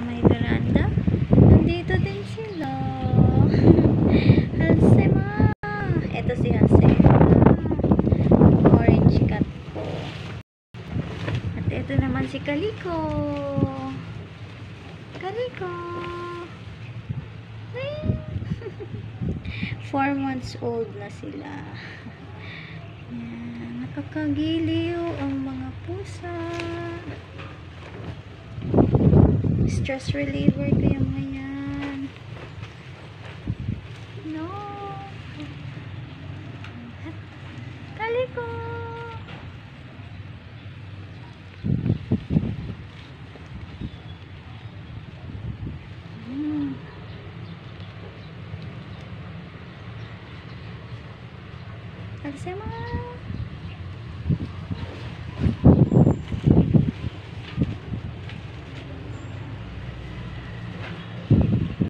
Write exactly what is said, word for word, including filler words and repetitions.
may veranda. Nandito din sila. Halsema. Ito si Halsema. Orange cat ko. At ito naman si Calico. Calico. Four months old na sila. Yan. Nakakagiliw ang mga pusa. Stress reliever ko yung mga yan. No. Calico. Hmm. Halsema.